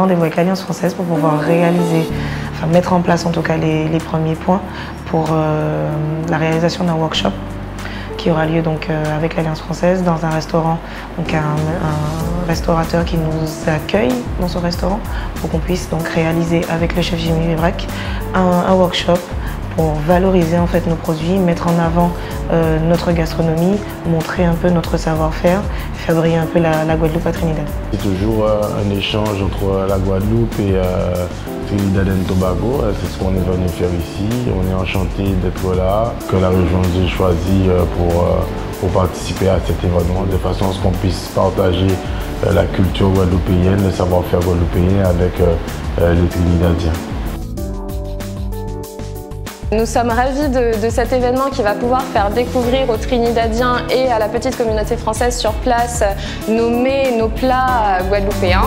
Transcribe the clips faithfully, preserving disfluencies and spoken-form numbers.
rendez-vous avec l'Alliance française pour pouvoir réaliser, enfin mettre en place en tout cas les, les premiers points pour euh, la réalisation d'un workshop qui aura lieu donc euh, avec l'Alliance française dans un restaurant, donc un, un restaurateur qui nous accueille dans son restaurant pour qu'on puisse donc réaliser avec le chef Jimmy Vébrac un, un workshop pour valoriser en fait nos produits, mettre en avant euh, notre gastronomie, montrer un peu notre savoir-faire, faire briller un peu la, la Guadeloupe à Trinidad. C'est toujours euh, un échange entre la Guadeloupe et euh, Trinidad et Tobago. C'est ce qu'on est venu faire ici. On est enchanté d'être là, que la région nous ait choisi pour, euh, pour participer à cet événement, de façon à ce qu'on puisse partager euh, la culture guadeloupéenne, le savoir-faire guadeloupéen avec euh, les Trinidadiens. Nous sommes ravis de, de cet événement qui va pouvoir faire découvrir aux Trinidadiens et à la petite communauté française sur place nos mets, nos plats guadeloupéens.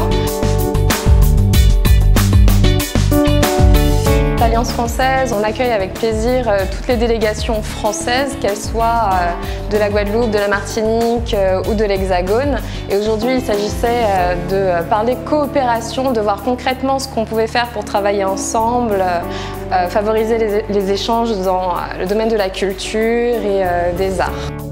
L'Alliance française, on accueille avec plaisir euh, toutes les délégations françaises, qu'elles soient euh, de la Guadeloupe, de la Martinique euh, ou de l'Hexagone. Et aujourd'hui, il s'agissait euh, de parler coopération, de voir concrètement ce qu'on pouvait faire pour travailler ensemble, euh, favoriser les, les échanges dans le domaine de la culture et euh, des arts.